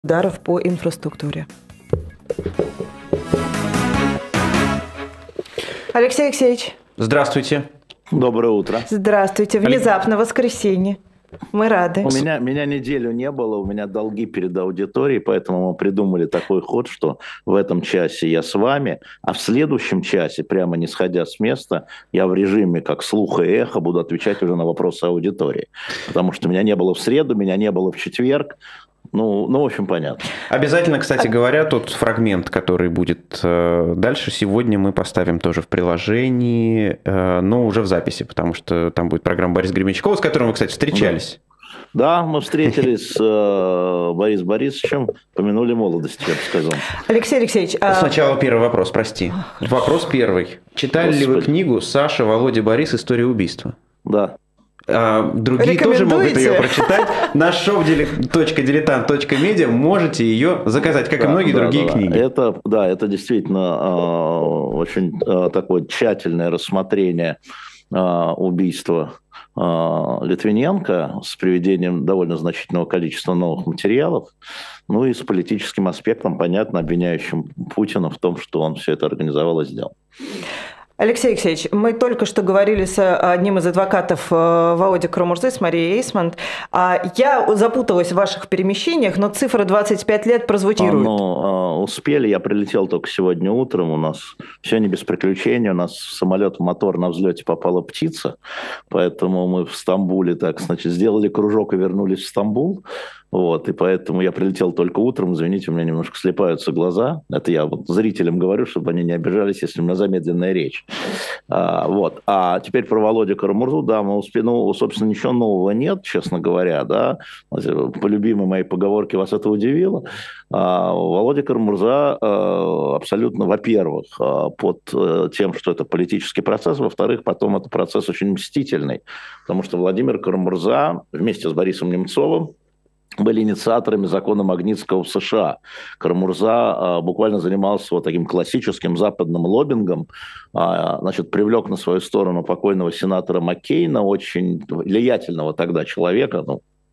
ударов по инфраструктуре. Алексей Алексеевич. Здравствуйте. Доброе утро. Здравствуйте. Внезапно воскресенье. Мы рады. Меня неделю не было, у меня долги перед аудиторией, поэтому мы придумали такой ход, что в этом часе я с вами, а в следующем часе, прямо не сходя с места, я в режиме как слух и эхо буду отвечать уже на вопросы аудитории. Потому что меня не было в среду, меня не было в четверг. Ну, в общем, понятно. Обязательно, кстати говоря, тот фрагмент, который будет дальше, сегодня мы поставим тоже в приложении, но уже в записи, потому что там будет программа Бориса Гремячкова, с которым вы, кстати, встречались. Да, мы встретились с Борисом Борисовичем, помянули молодость, я бы сказал. Алексей Алексеевич... Сначала первый вопрос, прости. Вопрос первый. Читали ли вы книгу «Саша, Володя, Борис. История убийства»? Да. Другие тоже могут ее прочитать. На shop.diletant.media можете ее заказать, как и многие другие книги. Это действительно очень такое тщательное рассмотрение убийства Литвиненко с приведением довольно значительного количества новых материалов, ну и с политическим аспектом, понятно, обвиняющим Путина в том, что он все это организовал и сделал. Алексей Алексеевич, мы только что говорили с одним из адвокатов Володи Карамурзы, с Марией Эйсмонт. Я запуталась в ваших перемещениях, но цифра 25 лет прозвучирует. Успели, я прилетел только сегодня утром, у нас все не без приключений, у нас в самолет в мотор на взлете попала птица, поэтому мы в Стамбуле сделали кружок и вернулись в Стамбул. И поэтому я прилетел только утром, извините, у меня немножко слипаются глаза. Это я зрителям говорю, чтобы они не обижались, если у меня замедленная речь. А теперь про Володю Карамурзу, да, мы успели, собственно, ничего нового нет, честно говоря, да. По любимой моей поговорке, вас это удивило. Володя Карамурза абсолютно, во-первых, под тем, что это политический процесс, во-вторых, потом это процесс очень мстительный, потому что Владимир Карамурза вместе с Борисом Немцовым были инициаторами закона Магнитского в США. Карамурза буквально занимался таким классическим западным лоббингом, привлек на свою сторону покойного сенатора Маккейна, очень влиятельного тогда человека,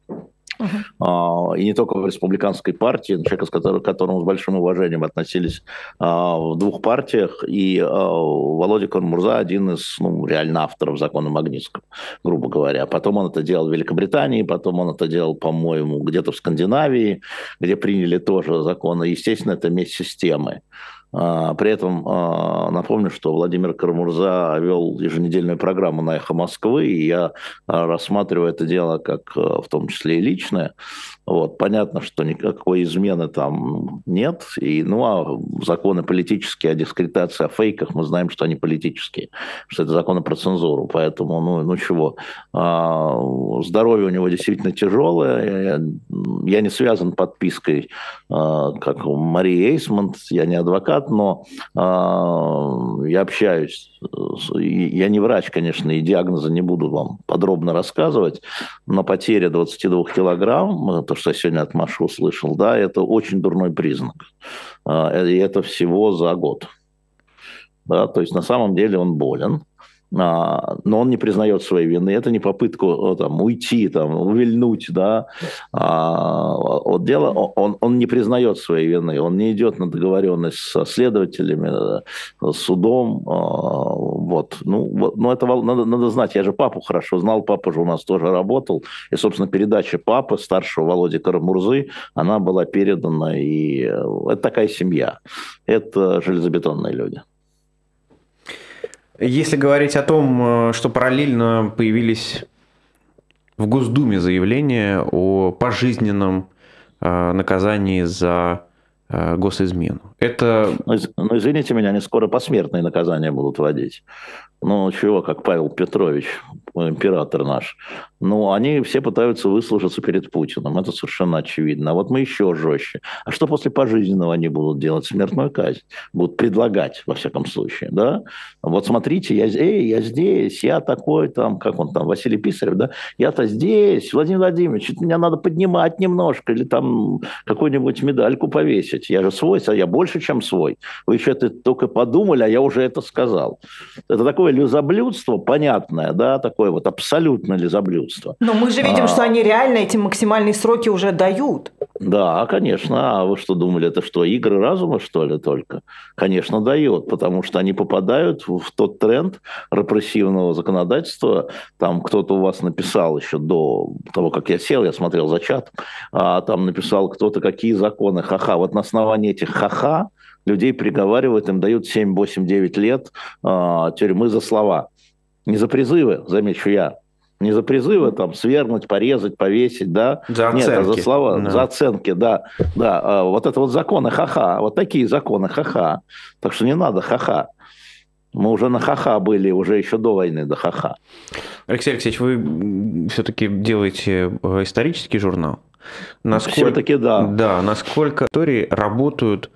и не только в республиканской партии, человека, к которому с большим уважением относились в двух партиях, и Володя Карамурза один из реально авторов закона Магнитского, грубо говоря. Потом он это делал в Великобритании, потом он это делал, по-моему, где-то в Скандинавии, где приняли тоже законы. Естественно, это месть системы. При этом напомню, что Владимир Карамурза вел еженедельную программу на «Эхо Москвы», и я рассматриваю это дело как в том числе и личное. Понятно, что никакой измены там нет, а законы политические о дискредитации, о фейках, мы знаем, что они политические, что это законы про цензуру, поэтому, чего. Здоровье у него действительно тяжелое, я не связан подпиской, как Мария Эйсмонт, я не адвокат, но я общаюсь, я не врач, конечно, и диагнозы не буду вам подробно рассказывать, но потеря 22 килограмм, то, что я сегодня от Маши услышал, да, это очень дурной признак, и это всего за год, да, то есть на самом деле он болен. Но он не признает своей вины. Это не попытка уйти, увильнуть, да. Он не признает своей вины, он не идет на договоренность со следователями, с судом. Это надо знать. Я же папу хорошо знал, папа же у нас тоже работал. И, собственно, передача папы, старшего Володи Карамурзы, она была передана, и это такая семья. Это железобетонные люди. Если говорить о том, что параллельно появились в Госдуме заявления о пожизненном наказании за госизмену. Это... извините меня, они скоро посмертные наказания будут вводить. Чего, как Павел Петрович, император наш. Они все пытаются выслужиться перед Путиным, это совершенно очевидно. А мы еще жестче. А что после пожизненного они будут делать? Смертную казнь. Будут предлагать, во всяком случае, да? Смотрите, я здесь, я такой, Василий Писарев, да? Я-то здесь, Владимир Владимирович, меня надо поднимать немножко, или какую-нибудь медальку повесить. Я же свой, я больше больше, чем свой. Вы еще это только подумали, а я уже это сказал. Это такое лизоблюдство понятное, да, такое вот абсолютно лизоблюдство. Но мы же видим, что они реально эти максимальные сроки уже дают. Да, конечно. А вы что думали, это что, игры разума, что ли, только? Конечно, дает, потому что они попадают в тот тренд репрессивного законодательства. Там кто-то у вас написал еще до того, как я сел, я смотрел за чат, там написал кто-то, какие законы, ха-ха. Вот на основании этих ха-ха людей приговаривают, им дают 7, 8, 9 лет тюрьмы за слова. Не за призывы, замечу я. Не за призывы там свергнуть, порезать, повесить, да? За оценки. Нет, а за слова, Да. за оценки, да. Да, вот это вот законы ха-ха, вот такие законы ха-ха. Так что не надо ха-ха. Мы уже на ха-ха были, уже еще до войны до ха-ха. Алексей Алексеевич, вы все-таки делаете исторический журнал? Все-таки да. Да, насколько истории работают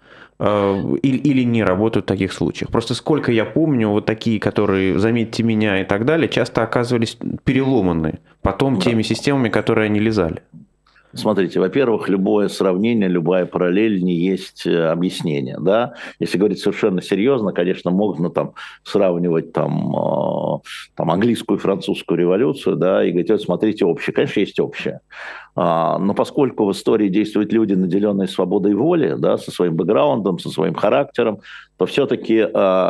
или не работают в таких случаях. Просто сколько я помню, вот такие, которые, заметьте меня и так далее, часто оказывались переломаны потом теми системами, которые они лизали. Смотрите, во-первых, любое сравнение, любая параллель не есть объяснение, да. Если говорить совершенно серьезно, конечно, можно там сравнивать там английскую и французскую революцию, да, и говорить, вот смотрите, общее. Конечно, есть общее. Но поскольку в истории действуют люди, наделенные свободой воли, да, со своим бэкграундом, со своим характером, то все-таки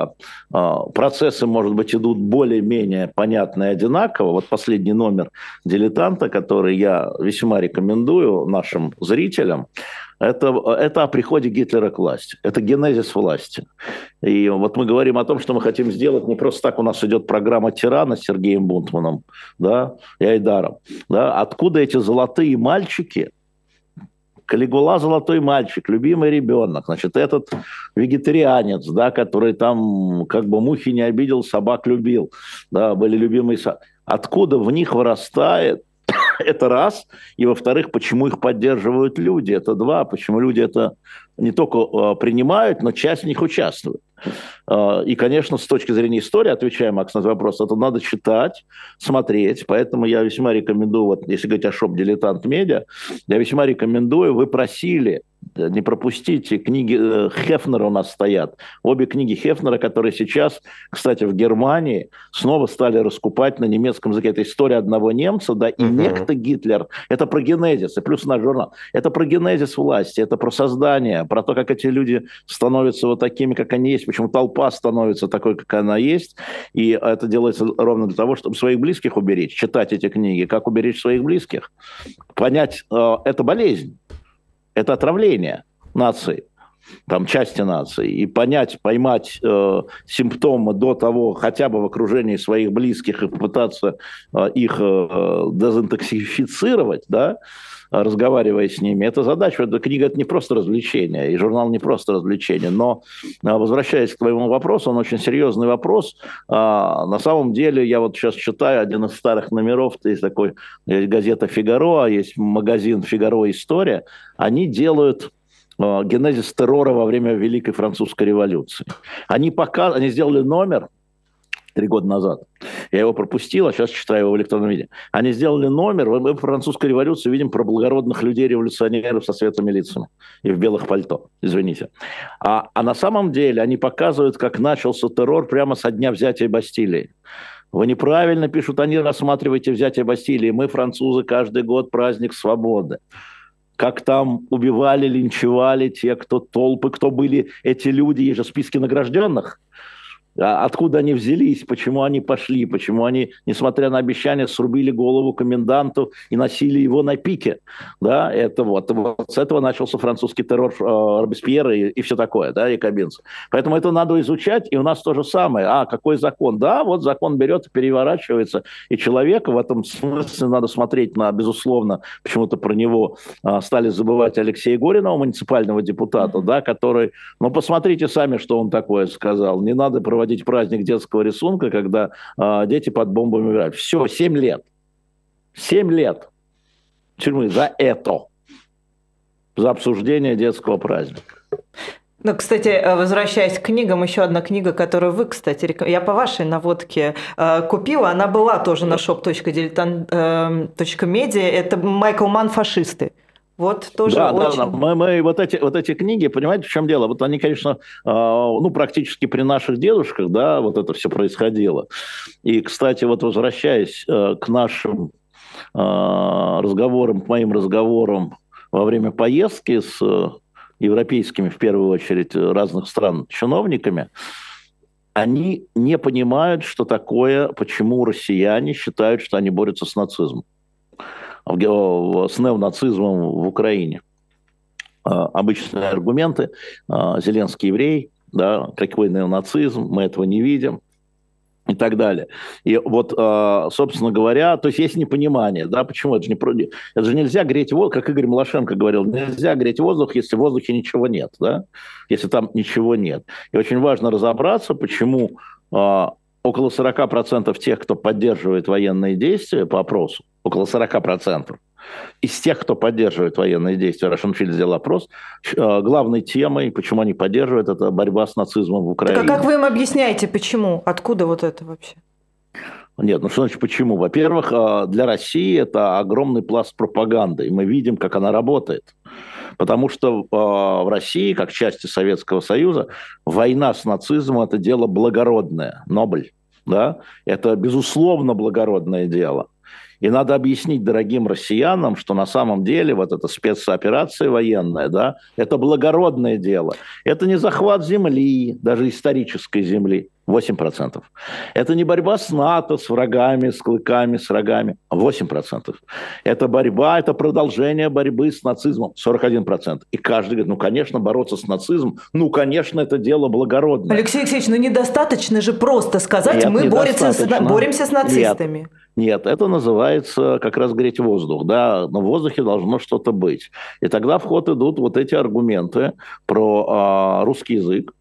процессы, может быть, идут более-менее понятно и одинаково. Вот последний номер «Дилетанта», который я весьма рекомендую нашим зрителям, это о приходе Гитлера к власти. Это генезис власти. И вот мы говорим о том, что мы хотим сделать не просто так. У нас идет программа «Тирана» с Сергеем Бунтманом, да, и Айдаром. Да. Откуда эти золотые мальчики? Калигула – золотой мальчик, любимый ребенок. Значит, этот вегетарианец, да, который там как бы мухи не обидел, собак любил. Да, были любимые собаки. Откуда в них вырастает? Это раз. И, во-вторых, почему их поддерживают люди? Это два. Почему люди это не только принимают, но часть в них участвует. И, конечно, с точки зрения истории, отвечая, Макс, на этот вопрос, это надо читать, смотреть. Поэтому я весьма рекомендую, вот если говорить о шоп «Дилетант Медиа», я весьма рекомендую, вы просили, не пропустите, книги Хефнера у нас стоят. Обе книги Хефнера, которые сейчас, кстати, в Германии снова стали раскупать на немецком языке. Это история одного немца, да, и некто Гитлер. Это про генезис, и плюс наш журнал. Это про генезис власти, это про создание, про то, как эти люди становятся вот такими, как они есть, почему толпа становится такой, как она есть. И это делается ровно для того, чтобы своих близких уберечь, читать эти книги, как уберечь своих близких. Понять, это болезнь. Это отравление нации, там, части нации. И понять, поймать симптомы до того, хотя бы в окружении своих близких, и попытаться их дезинтоксифицировать, да, разговаривая с ними, это задача. Эта книга – это не просто развлечение, и журнал не просто развлечение. Но, возвращаясь к твоему вопросу, он очень серьезный вопрос. На самом деле, я вот сейчас читаю один из старых номеров, есть такой, есть газета «Фигаро», есть магазин «Фигаро. История». Они делают генезис террора во время Великой Французской революции. Они сделали номер 3 года назад. Я его пропустил, а сейчас читаю его в электронном виде. Они сделали номер, мы в французской революции видим про благородных людей, революционеров со светлыми лицами и в белых пальто, извините. А на самом деле они показывают, как начался террор прямо со дня взятия Бастилии. Вы неправильно пишут, они рассматриваете взятие Бастилии. Мы, французы, каждый год праздник свободы. Как там убивали, линчевали те, кто толпы, кто были эти люди, есть же списки награжденных. Откуда они взялись, почему они пошли, почему они, несмотря на обещания, срубили голову коменданту и носили его на пике. Да, это вот с этого начался французский террор Робеспьера и все такое, да, якобинцы. Поэтому это надо изучать, и у нас то же самое. Какой закон? Да, вот закон берет и переворачивается, и человека в этом смысле надо смотреть на, безусловно, почему-то про него стали забывать Алексея Горинова, муниципального депутата, да, который, посмотрите сами, что он такое сказал. Не надо проводить праздник детского рисунка, когда дети под бомбами умирают. Все, 7 лет. 7 лет тюрьмы за это. За обсуждение детского праздника. Ну, кстати, возвращаясь к книгам, еще одна книга, которую вы, кстати, я по вашей наводке купила, она была тоже на shop.diletant.media, это Майкл Манн «Фашисты». Вот тоже Да, очень... мы вот эти книги, понимаете, в чем дело? Вот они, конечно, практически при наших дедушках, да, вот это все происходило. И, кстати, вот возвращаясь к нашим разговорам, к моим разговорам во время поездки с европейскими, в первую очередь, разных стран чиновниками, они не понимают, что такое, почему россияне считают, что они борются с нацизмом, с неонацизмом в Украине. Обычные аргументы. Зеленский еврей, да, какой неонацизм, мы этого не видим. И так далее. И вот, собственно говоря, то есть есть непонимание, да, почему это же нельзя греть воздух, как Игорь Малашенко говорил, нельзя греть воздух, если в воздухе ничего нет, да, если там ничего нет. И очень важно разобраться, почему около 40% тех, кто поддерживает военные действия по опросу, около 40%, из тех, кто поддерживает военные действия, Рашенфильд сделал опрос, главной темой, почему они поддерживают, это борьба с нацизмом в Украине. Так а как вы им объясняете, почему? Откуда вот это вообще? Нет, ну что значит почему? Во-первых, для России это огромный пласт пропаганды, и мы видим, как она работает. Потому что в России, как части Советского Союза, война с нацизмом – это дело благородное, Нобель. Да? Это, безусловно, благородное дело. И надо объяснить дорогим россиянам, что на самом деле вот эта спецоперация военная, да, это благородное дело. Это не захват земли, даже исторической земли, 8%. Это не борьба с НАТО, с врагами, с клыками, с рогами, 8%. Это борьба, это продолжение борьбы с нацизмом, 41%. И каждый говорит, ну, конечно, бороться с нацизмом, ну, конечно, это дело благородное. Алексей Алексеевич, ну, недостаточно же просто сказать, мы боремся с нацистами. Нет, это называется как раз греть воздух, да, но в воздухе должно что-то быть. И тогда в ход идут вот эти аргументы про русский язык,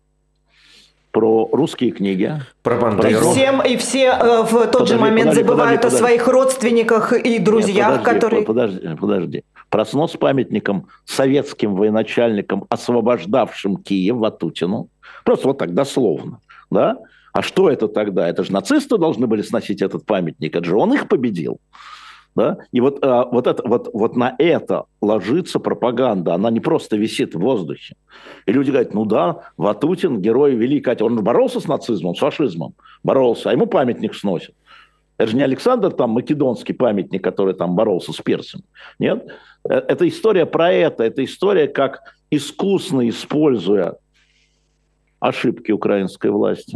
про русские книги. Про Бандеру. И все в тот же момент забывают о своих родственниках и друзьях, которые... Подожди. Про снос памятником советским военачальникам, освобождавшим Киев, Ватутину. Просто вот так дословно, да? А что это тогда? Это же нацисты должны были сносить этот памятник, это же он их победил. Да? И вот на это ложится пропаганда, она не просто висит в воздухе. И люди говорят, ну да, Ватутин, герой великий, он боролся с нацизмом, с фашизмом, боролся, а ему памятник сносят. Это же не Александр там македонский памятник, который там боролся с персами. Нет? Это история про это история, как искусно используя ошибки украинской власти,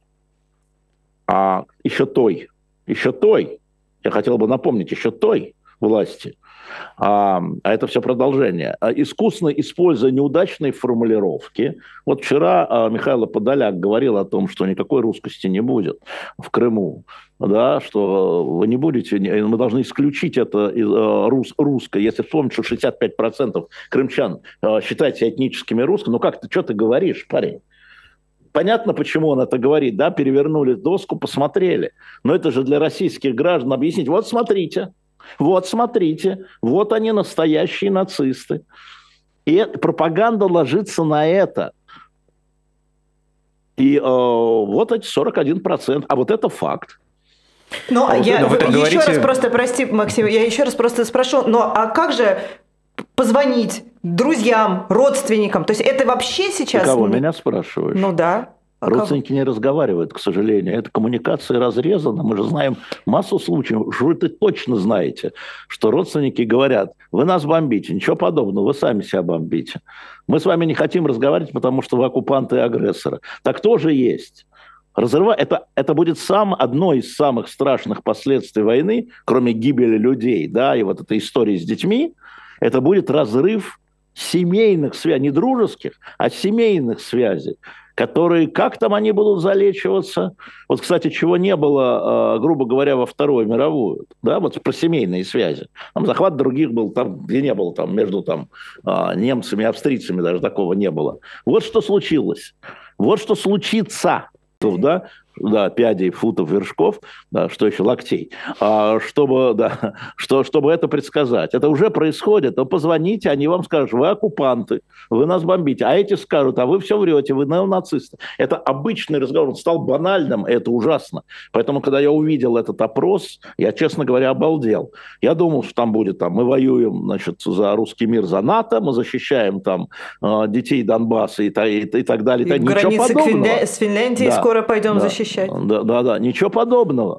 а еще той, я хотел бы напомнить, еще той власти, а это все продолжение, искусно используя неудачные формулировки. Вот вчера Михаил Подоляк говорил о том, что никакой русскости не будет в Крыму, да, что вы не будете, мы должны исключить это русское. Если вспомнить, что 65% крымчан считают себя этническими русскими, ну как ты, что ты говоришь, парень? Понятно, почему он это говорит, да, перевернули доску, посмотрели. Но это же для российских граждан объяснить. Вот смотрите, вот они настоящие нацисты. И пропаганда ложится на это. И вот эти 41%. А вот это факт. Но прости, Максим, я еще раз просто спрошу, а как же позвонить друзьям, родственникам? То есть это вообще сейчас... Ты кого, меня спрашиваешь? Ну да. Родственники не разговаривают, к сожалению. Эта коммуникация разрезана. Мы же знаем массу случаев. Вы точно знаете, что родственники говорят, вы нас бомбите. Ничего подобного, вы сами себя бомбите. Мы с вами не хотим разговаривать, потому что вы оккупанты и агрессоры. Так тоже есть. Это будет одно из самых страшных последствий войны, кроме гибели людей, да, и вот этой истории с детьми, это будет разрыв семейных связей, не дружеских, а семейных связей, которые, как там они будут залечиваться. Вот, кстати, чего не было, грубо говоря, во Вторую мировую, да, вот про семейные связи. Там захват других был, там, где не было, там, между немцами и австрийцами даже такого не было. Вот что случилось. Вот что случится. Да? да, пядей, футов, вершков, да, что еще, локтей, чтобы, да, чтобы это предсказать. Это уже происходит. Но позвоните, они вам скажут, вы оккупанты, вы нас бомбите. А эти скажут, а вы все врете, вы неонацисты. Это обычный разговор, он стал банальным, это ужасно. Поэтому, когда я увидел этот опрос, я, честно говоря, обалдел. Я думал, что там будет, мы воюем, значит, за русский мир, за НАТО, мы защищаем там детей Донбасса и так далее. И границы с Финляндией скоро пойдем защищать. Да, ничего подобного.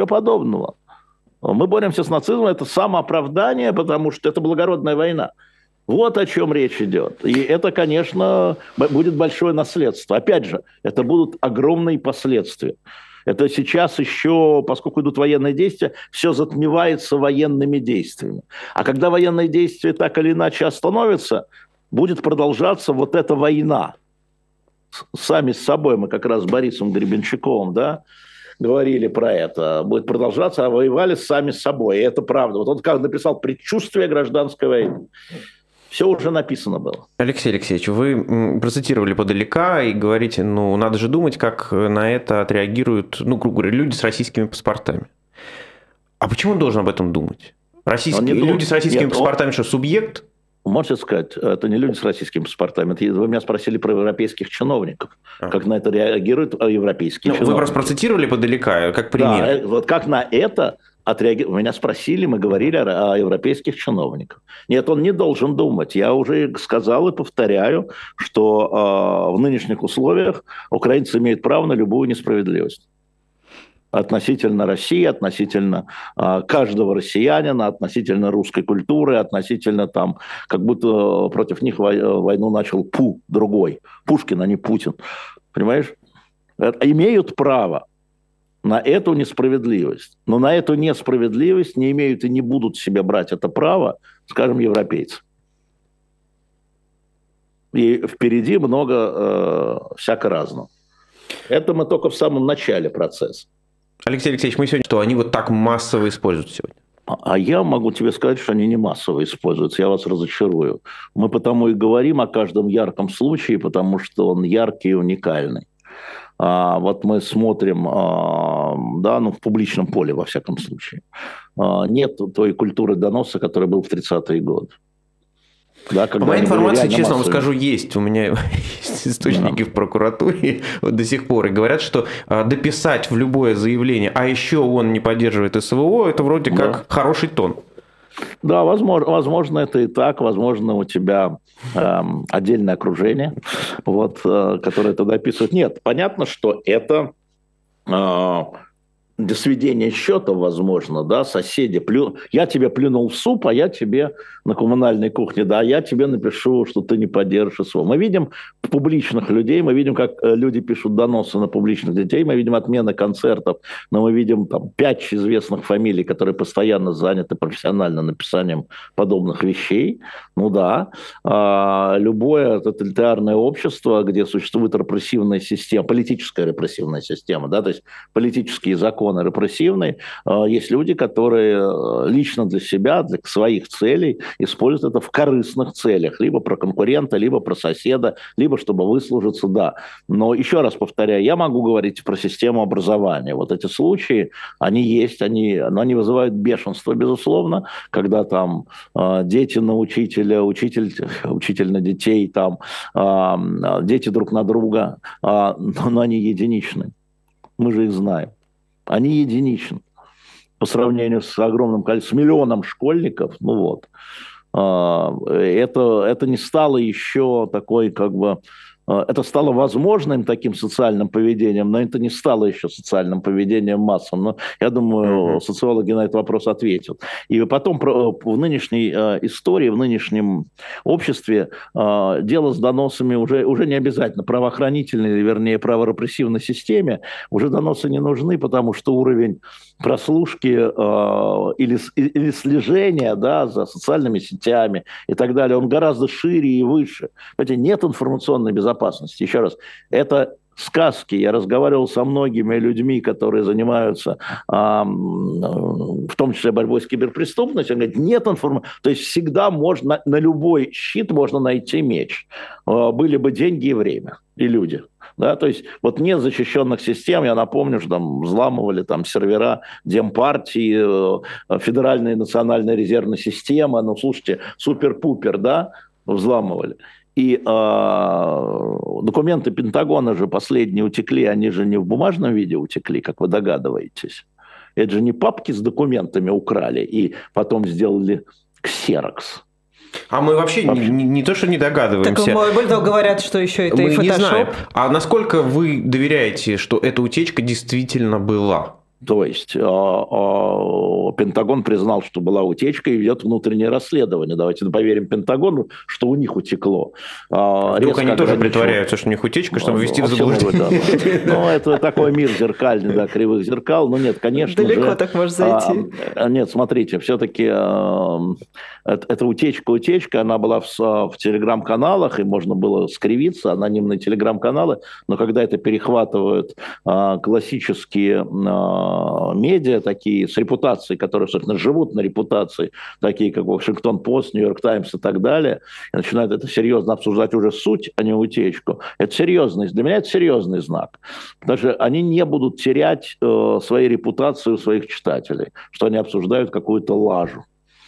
Мы боремся с нацизмом, это самооправдание, потому что это благородная война. Вот о чем речь идет. И это, конечно, будет большое наследство. Опять же, это будут огромные последствия. Это сейчас еще, поскольку идут военные действия, все затмевается военными действиями. А когда военные действия так или иначе остановятся, будет продолжаться вот эта война. Сами с собой мы как раз с Борисом Гребенщиковым, да, говорили про это. Будет продолжаться, а воевали сами с собой. И это правда. Вот он как написал «Предчувствие гражданской войны». Все уже написано было. Алексей Алексеевич, вы процитировали Подоляка и говорите, надо же думать, как на это отреагируют, грубо говоря, люди с российскими паспортами. А почему он должен об этом думать? Люди с российскими паспортами что, субъект? Можете сказать, это не люди с российскими паспортами. Вы меня спросили про европейских чиновников. Как на это реагируют европейские чиновники. Вы просто процитировали Подоляка как пример. Да, вот как на это отреагировали. Меня спросили, мы говорили о европейских чиновниках. Нет, он не должен думать. Я уже сказал и повторяю, что в нынешних условиях украинцы имеют право на любую несправедливость. Относительно России, относительно каждого россиянина, относительно русской культуры, относительно там, как будто против них войну начал другой. Пушкин, а не Путин. Понимаешь? Имеют право на эту несправедливость. Но на эту несправедливость не имеют и не будут себе брать это право, скажем, европейцы. И впереди много всяко разного. Это мы только в самом начале процесса. Алексей Алексеевич, мы сегодня что, они вот так массово используют сегодня? А я могу тебе сказать, что они не массово используются, я вас разочарую. Мы потому и говорим о каждом ярком случае, потому что он яркий и уникальный. Вот мы смотрим, в публичном поле, во всяком случае. Нет той культуры доноса, которая была в 30-е годы. Да, по моей информации, честно вам скажу, есть. У меня есть источники в прокуратуре до сих пор. И говорят, что дописать в любое заявление, а еще он не поддерживает СВО, это вроде как хороший тон. Да, возможно, это и так. Возможно, у тебя отдельное окружение, которое это дописывает. Нет, понятно, что это... Для сведения счета, возможно, да, соседи, я тебе плюнул в суп, а я тебе на коммунальной кухне, да, я тебе напишу, что ты не поддержишь СВО. Мы видим публичных людей, мы видим, как люди пишут доносы на публичных детей, мы видим отмены концертов, но мы видим там 5 известных фамилий, которые постоянно заняты профессионально написанием подобных вещей. Любое тоталитарное общество, где существует репрессивная система, политическая репрессивная система, да, то есть политические законы, репрессивный, есть люди, которые лично для себя, для своих целей используют это в корыстных целях, либо про конкурента, либо про соседа, либо чтобы выслужиться, да. Но еще раз повторяю, я могу говорить про систему образования. Вот эти случаи, они есть, они вызывают бешенство, безусловно, когда там дети на учителя, учитель на детей, там дети друг на друга, но они единичны. Мы же их знаем. Они единичны по сравнению с огромным количеством, с миллионом школьников. Это не стало еще такой, это стало возможным таким социальным поведением, но это не стало еще социальным поведением массовым. Но я думаю, социологи на этот вопрос ответят. И потом в нынешней истории, в нынешнем обществе дело с доносами уже не обязательно. Правоохранительной, вернее, праворепрессивной системе уже доносы не нужны, потому что уровень прослушки или слежения, да, за социальными сетями и так далее, он гораздо шире и выше. Понимаете, нет информационной безопасности. Еще раз, это сказки. Я разговаривал со многими людьми, которые занимаются, в том числе, борьбой с киберпреступностью. Они говорят, нет информации. То есть всегда можно, на любой щит можно найти меч. Были бы деньги и время, и люди. Да, то есть вот нет защищенных систем, я напомню, что там взламывали там сервера Демпартии, Федеральная национальная резервная система, ну, слушайте, супер-пупер, да, взламывали. И документы Пентагона же последние утекли, они же не в бумажном виде утекли, как вы догадываетесь. Это же не папки с документами украли и потом сделали ксерокс. А мы вообще не то, что не догадываемся. Так, более того, говорят, что еще это мы и фотошоп. Не знаем. А насколько вы доверяете, что эта утечка действительно была? То есть Пентагон признал, что была утечка и ведет внутреннее расследование. Давайте поверим Пентагону, что у них утекло. Вдруг они тоже притворяются, что у них утечка, чтобы ввести в заблуждение. Ну, это такой мир зеркальный, да, кривых зеркал. Но нет, конечно же... Далеко так может зайти. Нет, смотрите, все-таки эта утечка, она была в телеграм-каналах, и можно было скривиться, анонимные телеграм-каналы, но когда это перехватывают классические медиа такие с репутацией, которые, собственно, живут на репутации, такие как Вашингтон-Пост, Нью-Йорк Таймс и так далее, и начинают это серьезно обсуждать уже суть, а не утечку. Это серьезный, для меня это серьезный знак. Потому что они не будут терять своей репутации у своих читателей, что они обсуждают какую-то лажу.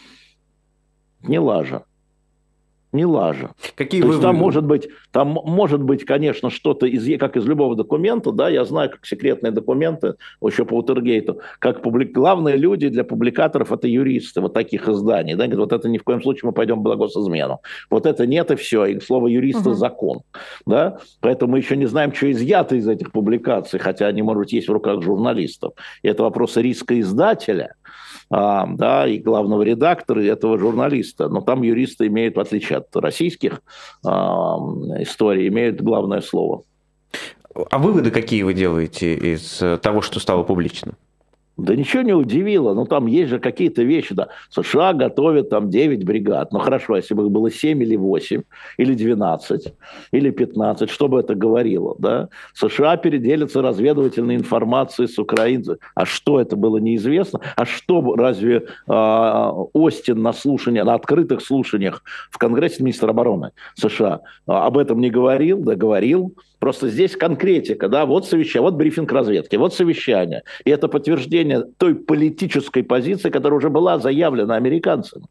Не лажа. Не лажа. Какие То выводы? есть там может быть, конечно, что-то, как из любого документа, да, я знаю, как секретные документы, еще по Уотергейту, как главные люди для публикаторов – это юристы вот таких изданий. Да, говорят, вот это ни в коем случае мы пойдем в благосизмену. Вот это нет, и все. И слово юриста – закон. Да? Поэтому мы еще не знаем, что изъято из этих публикаций, хотя они, может быть, есть в руках журналистов. И это вопрос риска издателя, да, и главного редактора, и этого журналиста. Но там юристы имеют, в отличие от российских историй, имеют главное слово. А выводы какие вы делаете из того, что стало публично? Да ничего не удивило. Ну, там есть же какие-то вещи. Да. США готовят там 9 бригад. Ну, хорошо, если бы их было 7 или 8, или 12, или 15, что бы это говорило? Да? США переделятся разведывательной информацией с украинцами. А что это было, неизвестно. А что, разве Остин на открытых слушаниях в Конгрессе, министр обороны США, об этом не говорил? Да, говорил. Просто здесь конкретика, да, вот совещание, вот брифинг разведки, вот совещание. И это подтверждение той политической позиции, которая уже была заявлена американцами.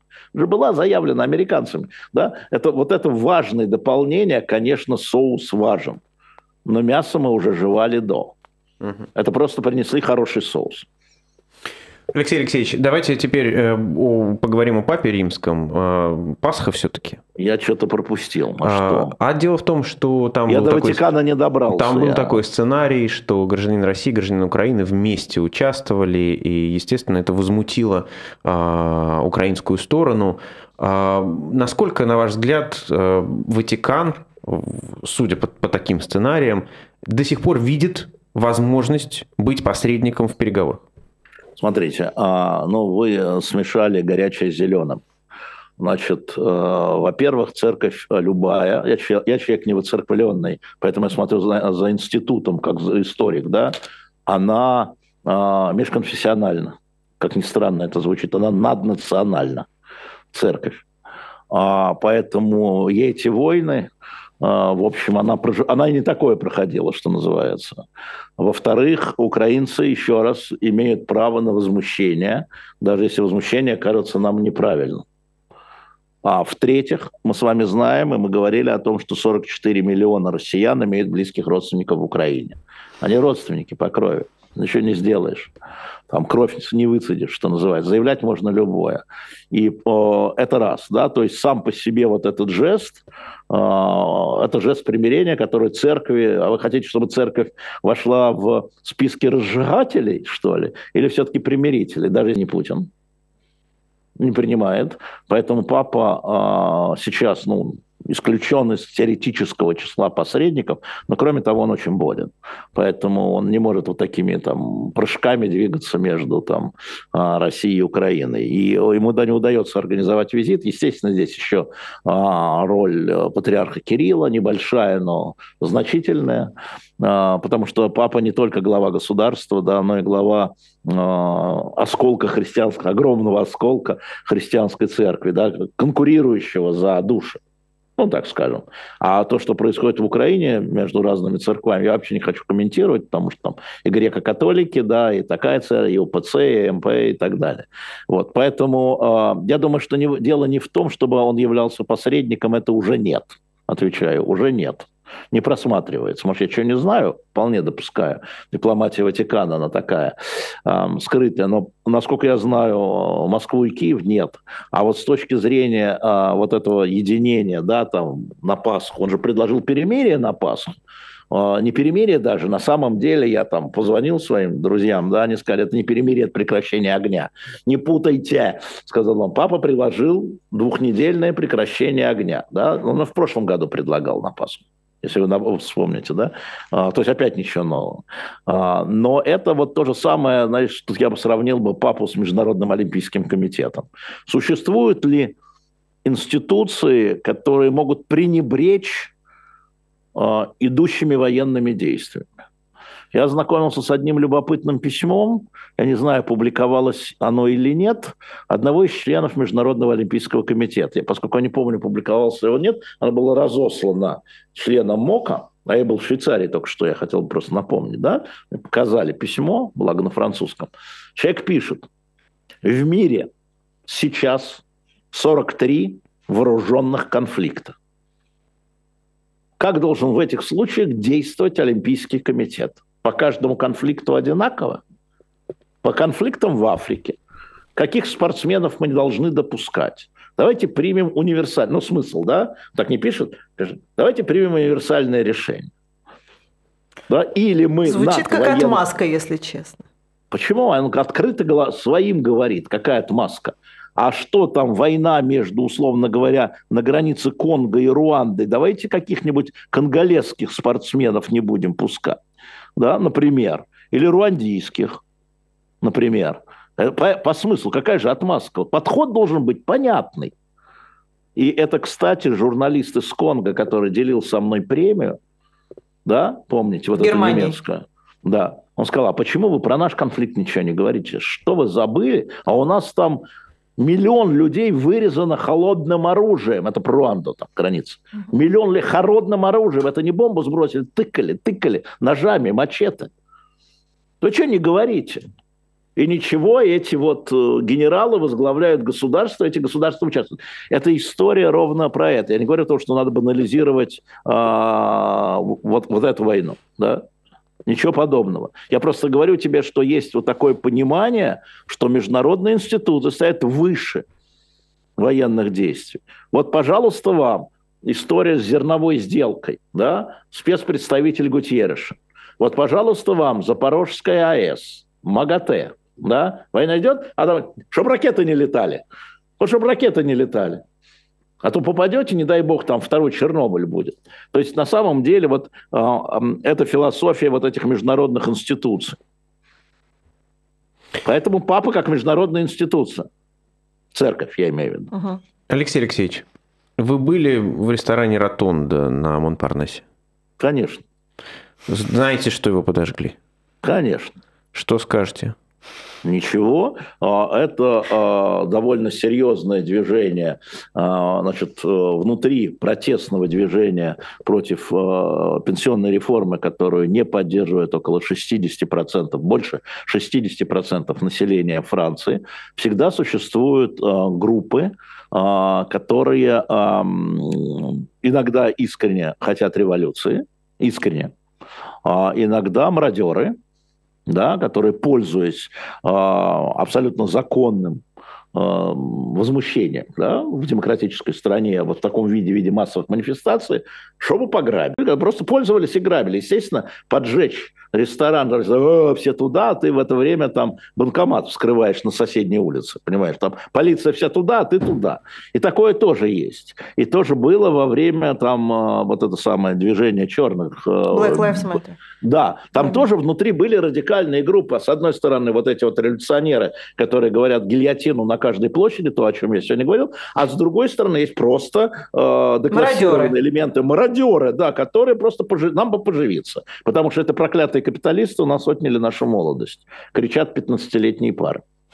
Да? Вот это важное дополнение, конечно, соус важен. Но мясо мы уже жевали до. Это просто принесли хороший соус. Алексей Алексеевич, давайте теперь поговорим о Папе Римском. Пасха все-таки. Я что-то пропустил. Что? А дело в том, что там я до Ватикана не добрался. Там был такой сценарий, что гражданин России, гражданин Украины вместе участвовали, и, естественно, это возмутило украинскую сторону. Насколько, на ваш взгляд, Ватикан, судя по таким сценариям, до сих пор видит возможность быть посредником в переговорах? Смотрите, вы смешали горячее с зеленым. Значит, во-первых, церковь любая, я человек не воцерквленный, поэтому я смотрю за институтом, как за историк, да, она межконфессиональна. Как ни странно это звучит, она наднациональна, церковь. Поэтому ей эти войны, в общем, она и не такое проходила, что называется. Во-вторых, украинцы, еще раз, имеют право на возмущение, даже если возмущение кажется нам неправильным. А в-третьих, мы с вами знаем, и мы говорили о том, что 44 миллиона россиян имеют близких родственников в Украине. Они родственники по крови. Ничего не сделаешь. Там кровь не выцедишь, что называется. Заявлять можно любое. И это раз. Да? То есть сам по себе вот этот жест, это жест примирения, который церкви... А вы хотите, чтобы церковь вошла в списки разжигателей, что ли? Или все-таки примирителей? Даже не Путин не принимает. Поэтому папа сейчас, исключен из теоретического числа посредников, но кроме того он очень болен. Поэтому он не может вот такими прыжками двигаться между Россией и Украиной. И ему не удается организовать визит. Естественно, здесь еще роль патриарха Кирилла, небольшая, но значительная, потому что папа не только глава государства, да, но и глава осколка христианского, огромного осколка христианской церкви, да, конкурирующего за души. Ну, так скажем. А то, что происходит в Украине между разными церквами, я вообще не хочу комментировать, потому что там и греко-католики, да, и такая церковь, и УПЦ, и МП, и так далее. Вот. Поэтому я думаю, что дело не в том, чтобы он являлся посредником, это уже нет. Отвечаю, уже нет. Не просматривается. Может, я что не знаю, вполне допускаю. Дипломатия Ватикана, она такая скрытая. Но, насколько я знаю, Москву и Киев нет. А вот с точки зрения вот этого единения, да, там, на Пасху, он же предложил перемирие на Пасху. Не перемирие даже, на самом деле я там позвонил своим друзьям, да, они сказали, это не перемирие, это прекращение огня. Не путайте, сказал он, папа предложил двухнедельное прекращение огня, да, он в прошлом году предлагал на Пасху. Если вы вспомните, да? То есть опять ничего нового. Но это вот то же самое, знаешь, тут я бы сравнил бы папу с Международным олимпийским комитетом. Существуют ли институции, которые могут пренебречь идущими военными действиями? Я ознакомился с одним любопытным письмом, я не знаю, публиковалось оно или нет, одного из членов Международного олимпийского комитета. Поскольку я не помню, публиковалось его нет, оно было разослано членам МОКа, а я был в Швейцарии только что, я хотел бы просто напомнить, да, мне показали письмо, благо на французском. Человек пишет, в мире сейчас 43 вооруженных конфликта. Как должен в этих случаях действовать Олимпийский комитет? По каждому конфликту одинаково? По конфликтам в Африке. Каких спортсменов мы не должны допускать? Давайте примем универсальное... Ну, смысл, да? Так не пишет? Давайте примем универсальное решение. Да? Или мы... Звучит как отмазка, если честно. Почему? Он открыто своим говорит. Какая отмазка? А что там, война между, условно говоря, на границе Конго и Руандой? Давайте каких-нибудь конголезских спортсменов не будем пускать, да, например. Или руандийских, например. По смыслу, какая же отмазка? Подход должен быть понятный. И это, кстати, журналист из Конго, который делил со мной премию, да, помните, вот эту немецкую? Да. Он сказал, а почему вы про наш конфликт ничего не говорите? Что вы забыли? А у нас там... 1 миллион людей вырезано холодным оружием. Это про Руанду, там, граница. 1 миллион ли холодным оружием. Это не бомбу сбросили, тыкали ножами, мачете. То что не говорите? И ничего, эти вот генералы возглавляют государство, эти государства участвуют. Это история ровно про это. Я не говорю о том, что надо банализировать вот эту войну, да? Ничего подобного. Я просто говорю тебе, что есть вот такое понимание, что международные институты стоят выше военных действий. Вот, пожалуйста, вам история с зерновой сделкой, да, спецпредставитель Гутьерреша. Вот, пожалуйста, вам Запорожская АЭС, МАГАТЭ, да, война идет, а там, чтобы ракеты не летали. Вот, чтобы ракеты не летали. А то попадете, не дай бог, там второй Чернобыль будет. То есть на самом деле вот это философия вот этих международных институций. Поэтому папа как международная институция. Церковь, я имею в виду. Угу. Алексей Алексеевич, вы были в ресторане «Ротонда» на Монпарнасе? Конечно. Знаете, что его подожгли? Конечно. Что скажете? Ничего. Это довольно серьезное движение, значит, внутри протестного движения против пенсионной реформы, которую не поддерживает около 60%, больше 60% населения Франции. Всегда существуют группы, которые иногда искренне хотят революции, искренне, иногда мародеры, да, которые, пользуясь абсолютно законным возмущением, да, в демократической стране, вот в таком виде массовых манифестаций, чтобы пограбить. Просто пользовались и грабили. Естественно, поджечь ресторан, все туда, а ты в это время там банкомат вскрываешь на соседней улице, понимаешь, там полиция вся туда, а ты туда. И такое тоже есть. И тоже было во время там вот это самое движение черных. Black Lives Matter. Да, там тоже внутри были радикальные группы. С одной стороны, вот эти вот революционеры, которые говорят гильотину на каждой площади, то, о чем я сегодня говорил, а с другой стороны, есть просто деклассированные элементы, мародеры, да, которые просто нам бы поживиться. Потому что это проклятые капиталисты у нас отняли нашу молодость. Кричат 15-летние пары.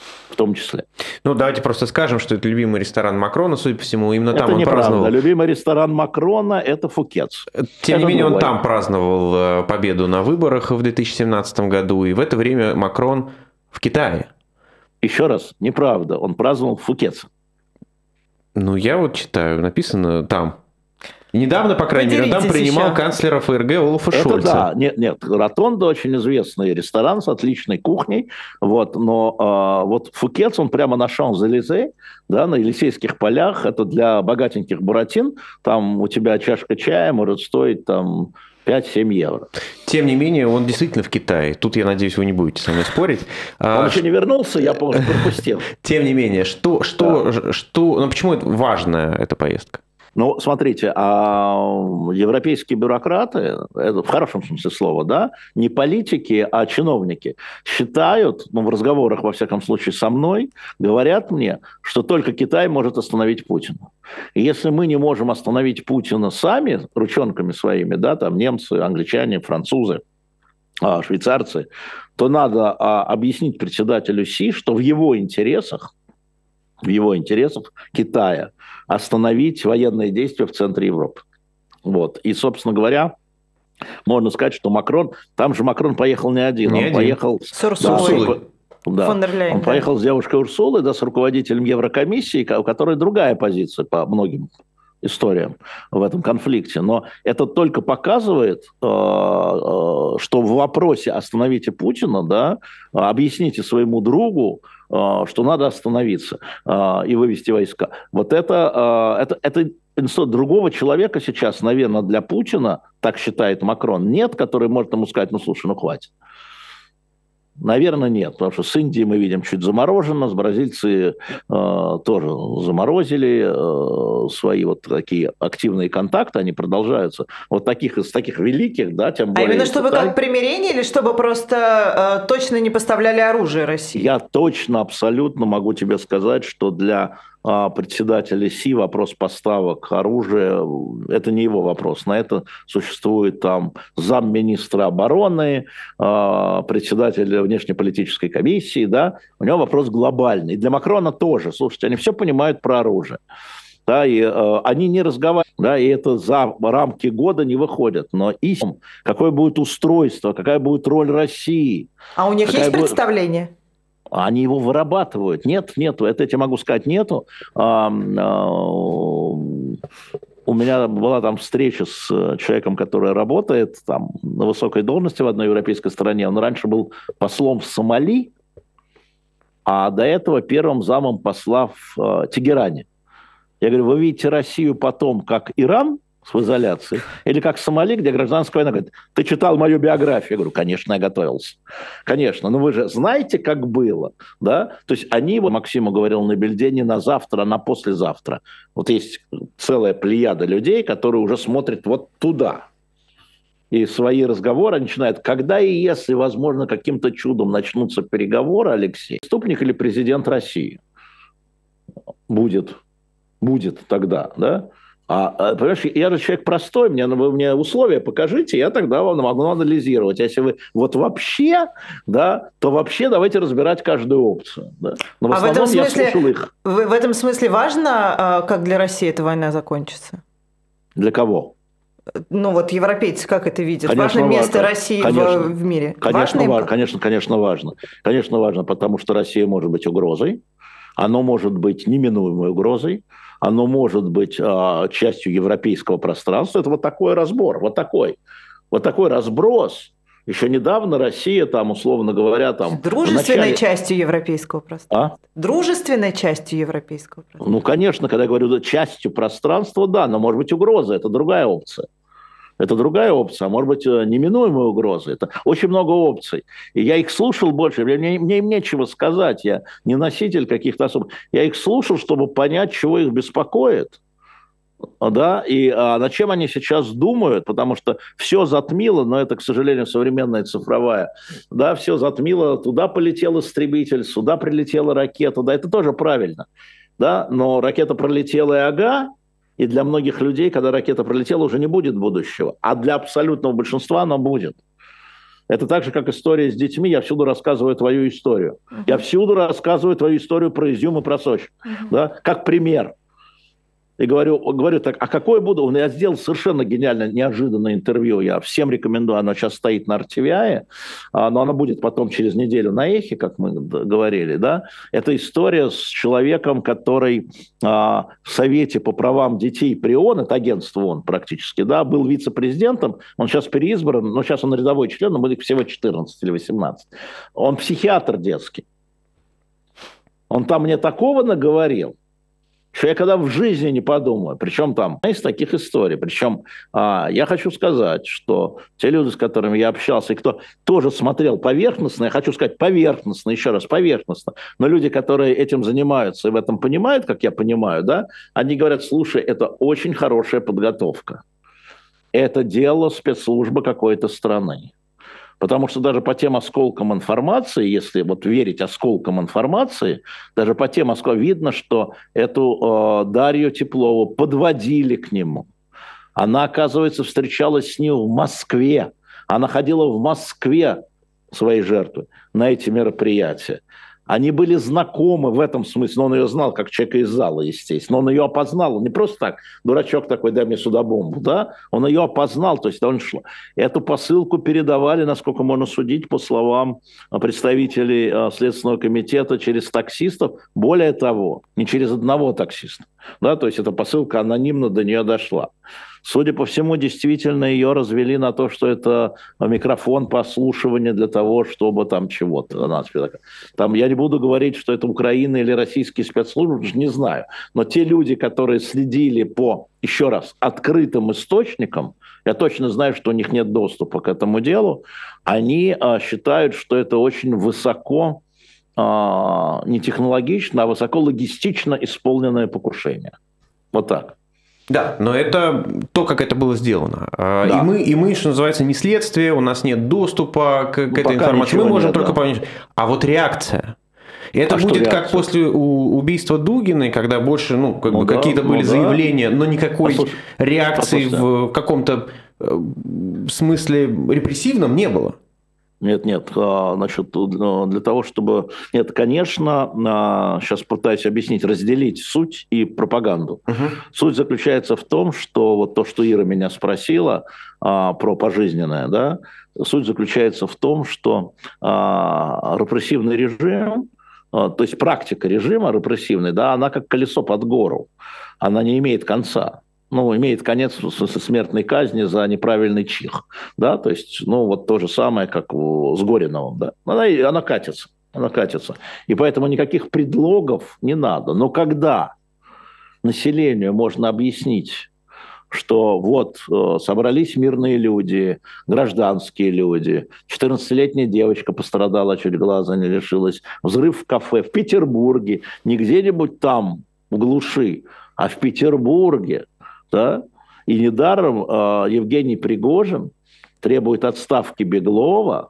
в том числе. Ну, давайте просто скажем, что это любимый ресторан Макрона, судя по всему, именно там Это он неправда. праздновал. Любимый ресторан Макрона – это Фукетс. Тем не менее, другое. он там праздновал победу на выборах в 2017 году, и в это время Макрон в Китае. Еще раз, неправда. Он праздновал Фукетс. Ну, я вот читаю, написано там. Недавно, по крайней мере, он там принимал еще. канцлера ФРГ Олафа Это Шольца. да, нет, Ротонда очень известный ресторан с отличной кухней, вот, но вот Фукетс, он прямо на Шан-Элизе, да, на Елисейских полях, это для богатеньких буратин, там у тебя чашка чая может стоить там 5-7 евро. Тем не менее, он действительно в Китае. Тут, я надеюсь, вы не будете со мной спорить. Он еще не вернулся, я, по-моему, пропустил. Тем не менее, ну почему это важная эта поездка? Ну, смотрите, европейские бюрократы, это в хорошем смысле слова, да, не политики, а чиновники, считают, ну, в разговорах, во всяком случае, со мной, говорят мне, что только Китай может остановить Путина. И если мы не можем остановить Путина сами, ручонками своими, да, там немцы, англичане, французы, швейцарцы, то надо объяснить председателю Си, что в его интересах Китая остановить военные действия в центре Европы. Вот. И, собственно говоря, можно сказать, что Макрон, там же Макрон поехал не один, он поехал с Урсулой. Да, фон дер Ляйен, он поехал с девушкой Урсулой, да, с руководителем Еврокомиссии, у которой другая позиция по многим историям в этом конфликте. Но это только показывает, что в вопросе «остановите Путина», да, объясните своему другу, что надо остановиться и вывести войска. Вот это институт другого человека сейчас, наверное, для Путина, так считает Макрон, нет, который может ему сказать, ну, слушай, ну, хватит. Наверное, нет, потому что с Индией мы видим чуть заморожено, с бразильцы тоже заморозили свои вот такие активные контакты, они продолжаются. Вот из таких великих, да, тем более... А именно чтобы Китай, как примирение или чтобы просто точно не поставляли оружие России? Я точно, абсолютно могу тебе сказать, что для председателя Си вопрос поставок оружия – это не его вопрос. На это существует там замминистра обороны, председатель внешнеполитической комиссии, да, у него вопрос глобальный. И для Макрона тоже. Слушайте, они все понимают про оружие. Да, и они не разговаривают, да, и это за рамки года не выходят. Но какое будет устройство, какая будет роль России. А у них есть представление? Они его вырабатывают. Нету. Это я тебе могу сказать, нету. У меня была там встреча с человеком, который работает там на высокой должности в одной европейской стране. Он раньше был послом в Сомали, а до этого первым замом посла в Тегеране. Я говорю, вы видите Россию потом как Иран в изоляции, или как Сомали, где гражданская война? Говорит, ты читал мою биографию? Я говорю, конечно, я готовился. Конечно, но вы же знаете, как было, да? То есть они, Максиму говорил на Бельде, не на завтра, а на послезавтра. Вот есть целая плеяда людей, которые уже смотрят вот туда. И свои разговоры начинают, когда и если, возможно, каким-то чудом начнутся переговоры, Алексей, преступник или президент России будет тогда, да? Понимаешь, я же человек простой, вы мне условия покажите, я тогда вам могу анализировать. А если вы вот вообще, да, то вообще давайте разбирать каждую опцию. Да? Но в основном я слушал их. В этом смысле важно, как для России эта война закончится? Для кого? Ну вот европейцы как это видят? Конечно, важно место России в мире? Конечно, важно. Конечно, важно, потому что Россия может быть угрозой, оно может быть неминуемой угрозой, оно может быть частью европейского пространства. Это вот такой разбор, вот такой разброс. Еще недавно Россия, там, условно говоря, там... Дружественной частью европейского пространства. Дружественной частью европейского пространства. Ну, конечно, когда я говорю частью пространства, да, но может быть угроза, это другая опция. Это другая опция, а может быть неминуемая угроза. Это очень много опций. И я их слушал больше, мне им нечего сказать, я не носитель каких-то особых. Я их слушал, чтобы понять, чего их беспокоит. Да, и над чем они сейчас думают, потому что все затмило, но это, к сожалению, современная цифровая, да, все затмило, туда полетел истребитель, сюда прилетела ракета, да, это тоже правильно, да, но ракета пролетела и ага, и для многих людей, когда ракета пролетела, уже не будет будущего, а для абсолютного большинства она будет. Это так же, как история с детьми. Я всюду рассказываю твою историю. Я всюду рассказываю твою историю про Изюм и про Сочи. Да? Как пример. И говорю так, а какое буду? Я сделал совершенно гениально, неожиданное интервью. Я всем рекомендую. Оно сейчас стоит на RTVI, но оно будет потом через неделю на Эхе, как мы говорили. Да? Это история с человеком, который в Совете по правам детей при ООН, это агентство ООН практически, да, был вице-президентом. Он сейчас переизбран, но сейчас он рядовой член, но будет всего 14 или 18. Он психиатр детский. Он там мне такого наговорил, что я когда в жизни не подумаю. Причем там из таких историй. Причем я хочу сказать, что те люди, с которыми я общался, и кто тоже смотрел поверхностно, я хочу сказать поверхностно, еще раз поверхностно, но люди, которые этим занимаются и в этом понимают, как я понимаю, да, они говорят, слушай, это очень хорошая подготовка. Это дело спецслужбы какой-то страны. Потому что даже по тем осколкам информации, если вот верить осколкам информации, даже по тем осколкам видно, что эту Дарью Теплову подводили к нему. Она, оказывается, встречалась с ним в Москве. Она ходила в Москве, своей жертвы, на эти мероприятия. Они были знакомы в этом смысле, но он ее знал как человека из зала, естественно. Он ее опознал, он не просто так, дурачок такой, дай мне сюда бомбу, да? Он ее опознал, то есть он шло. Эту посылку передавали, насколько можно судить, по словам представителей Следственного комитета, через таксистов. Более того, не через одного таксиста, да? То есть эта посылка анонимно до нее дошла. Судя по всему, действительно ее развели на то, что это микрофон прослушивания для того, чтобы там чего-то. Там я не буду говорить, что это Украина или российские спецслужбы, не знаю. Но те люди, которые следили по, еще раз, открытым источникам, я точно знаю, что у них нет доступа к этому делу, они считают, что это очень высоко, не технологично, а высоко логистично исполненное покушение. Вот так. Да, но это то, как это было сделано. Да. И мы, что называется, не следствие, у нас нет доступа к этой информации. Мы можем только понять. А вот реакция. И это будет как после убийства Дугиной, когда больше, какие-то были заявления, но никакой реакции в каком-то смысле репрессивном не было. Нет, значит, для того, чтобы... Нет, конечно, сейчас пытаюсь объяснить, разделить суть и пропаганду. Суть заключается в том, что вот то, что Ира меня спросила про пожизненное, да, суть заключается в том, что репрессивный режим, то есть практика режима репрессивной, да, она как колесо под гору, она не имеет конца. Имеет конец смертной казни за неправильный чих. Да? То есть, вот то же самое, как с Гориновым. Да? Она катится. И поэтому никаких предлогов не надо. Но когда населению можно объяснить, что вот собрались мирные люди, гражданские люди, 14-летняя девочка пострадала, чуть глаза не лишилась, взрыв в кафе в Петербурге, не где-нибудь там, в глуши, а в Петербурге, да? И недаром Евгений Пригожин требует отставки Беглова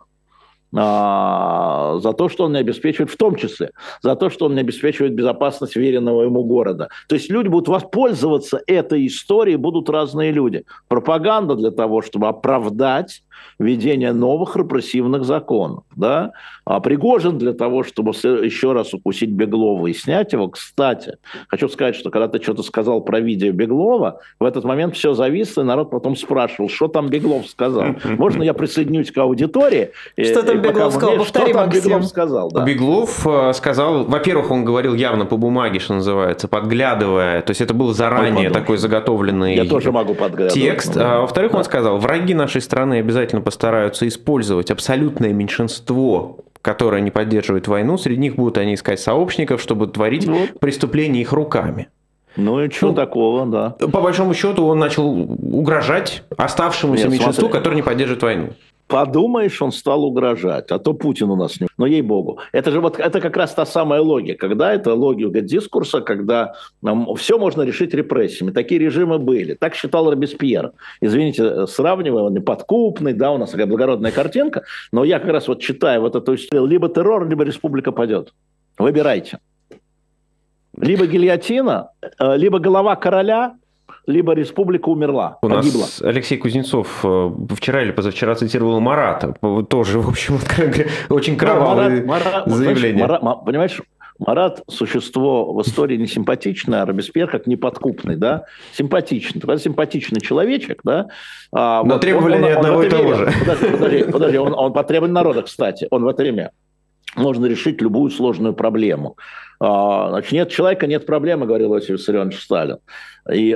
за то, что он не обеспечивает, в том числе, за то, что он не обеспечивает безопасность веренного ему города. То есть люди будут воспользоваться этой историей, будут разные люди. Пропаганда для того, чтобы оправдать введение новых репрессивных законов. Да? А Пригожин для того, чтобы еще раз укусить Беглова и снять его. Кстати, хочу сказать, что когда ты что-то сказал про видео Беглова, в этот момент все зависло, и народ потом спрашивал, что там Беглов сказал. Можно я присоединюсь к аудитории? Что там Беглов сказал? Повтори, Максим. Беглов сказал, да. Беглов сказал, во-первых, он говорил явно по бумаге, что называется, подглядывая. То есть это был заранее такой заготовленный я тоже могу подглядывать. Текст. А во-вторых, он сказал, враги нашей страны обязательно постараются использовать абсолютное меньшинство, которое не поддерживает войну. Среди них будут они искать сообщников, чтобы творить преступления их руками. Ну и что такого, да. По большому счету он начал угрожать оставшемуся меньшинству, которое не поддерживает войну. Подумаешь, он стал угрожать, а то Путин у нас не... Но ей-богу. Это же это как раз та самая логика, когда это логика дискурса, когда все можно решить репрессиями. Такие режимы были. Так считал Робеспьер. Извините, сравнивая, он неподкупный, да, у нас такая благородная картинка, но я как раз вот читаю вот эту историю, либо террор, либо республика падет. Выбирайте. Либо гильотина, либо голова короля, либо республика умерла, У погибла. нас Алексей Кузнецов вчера или позавчера цитировал Марата. Тоже, в общем, очень кровавые заявления. Понимаешь, Марат – существо в истории не симпатичное, а Робеспьер как неподкупный, да? Симпатичный. Когда симпатичный человечек, да? Но вот требовали не одного и того же. Подожди, он по требованию народа, кстати. Он в это время можно решить любую сложную проблему. Значит, нет человека, нет проблемы, говорил Иосиф Виссарионович Сталин. И,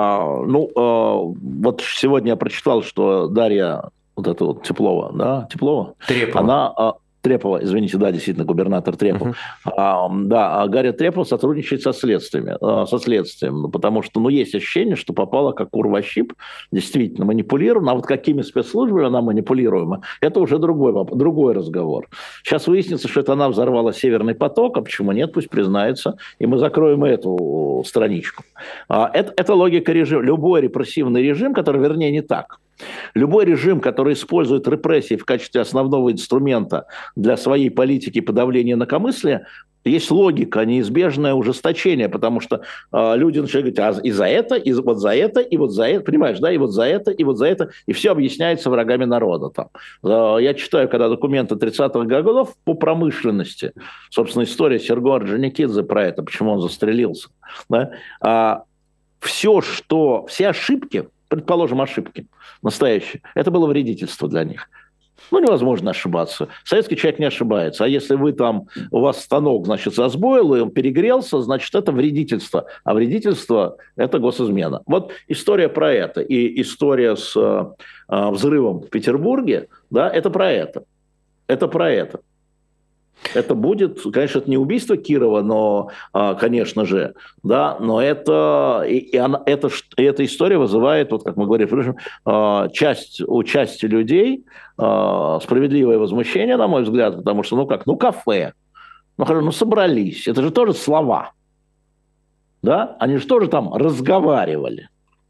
вот сегодня я прочитал, что Дарья, вот эта вот Теплова, да, Теплова, Трепова. она... Трепова, извините, да, действительно, губернатор Трепов. Гарри Трепов сотрудничает со следствием, потому что, есть ощущение, что попала как кур во щип, действительно манипулирована, а вот какими спецслужбами она манипулируема, это уже другой разговор. Сейчас выяснится, что это она взорвала Северный поток, а почему нет, пусть признается, и мы закроем эту страничку. Это логика режима. Любой репрессивный режим, который, вернее, не так. Любой режим, который использует репрессии в качестве основного инструмента для своей политики подавления инакомыслия, есть логика, неизбежное ужесточение, потому что люди начинают говорить, и за это, и вот за это, и вот за это, понимаешь, да, и вот за это, и вот за это, и все объясняется врагами народа. Там. Я читаю, когда документы 30-х годов по промышленности, собственно, история Серго Орджоникидзе про это, почему он застрелился. Да? Все ошибки, предположим, ошибки настоящие, это было вредительство для них. Невозможно ошибаться. Советский человек не ошибается. А если у вас станок, значит, засбоил, и он перегрелся, значит, это вредительство. А вредительство – это госизмена. Вот история про это. И история с взрывом в Петербурге, да, это про это. Это про это. Это будет, конечно, это не убийство Кирова, но, конечно же, да, но эта история вызывает, вот как мы говорили, у части людей справедливое возмущение, на мой взгляд, потому что, кафе, собрались, это же тоже слова, да, они же тоже там разговаривали,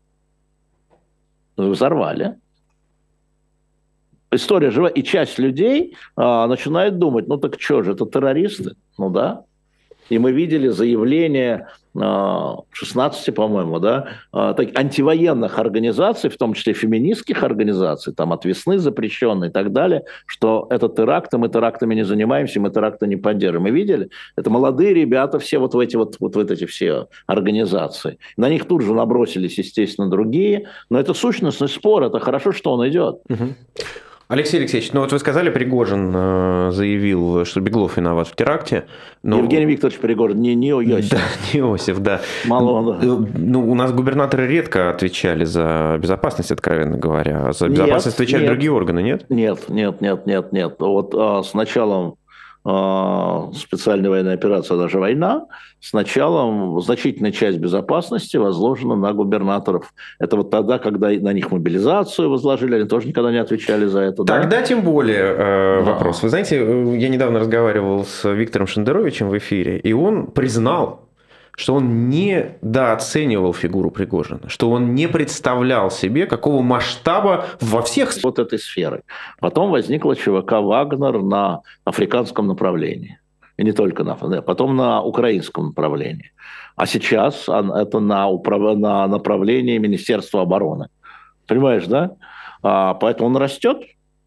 взорвали. История жива, и часть людей начинает думать, так что же, это террористы? Да. И мы видели заявления 16, по-моему, да, антивоенных организаций, в том числе феминистских организаций, там от весны запрещенной и так далее, что это теракты, мы терактами не занимаемся, мы теракты не поддерживаем. Мы видели? Это молодые ребята, все вот в эти все организации. На них тут же набросились, естественно, другие, но это сущностный спор, это хорошо, что он идет. Алексей Алексеевич, вы сказали, Пригожин заявил, что Беглов виноват в теракте. Но... Евгений Викторович Пригожин, не Иосиф. Да, не Иосиф, да. Мало. У нас губернаторы редко отвечали за безопасность, откровенно говоря. За безопасность отвечали другие органы, нет? Нет. Вот с началом специальной военной операции, даже война, с началом значительная часть безопасности возложена на губернаторов. Это вот тогда, когда на них мобилизацию возложили, они тоже никогда не отвечали за это. Тогда тем более вопрос. Вы знаете, я недавно разговаривал с Виктором Шендеровичем в эфире, и он признал, что он недооценивал фигуру Пригожина, что он не представлял себе, какого масштаба во всех... Вот этой сферы. Потом возникла ЧВК «Вагнер» на африканском направлении. И не только потом на украинском направлении. А сейчас это на направлении Министерства обороны. Понимаешь, да? Поэтому он растет.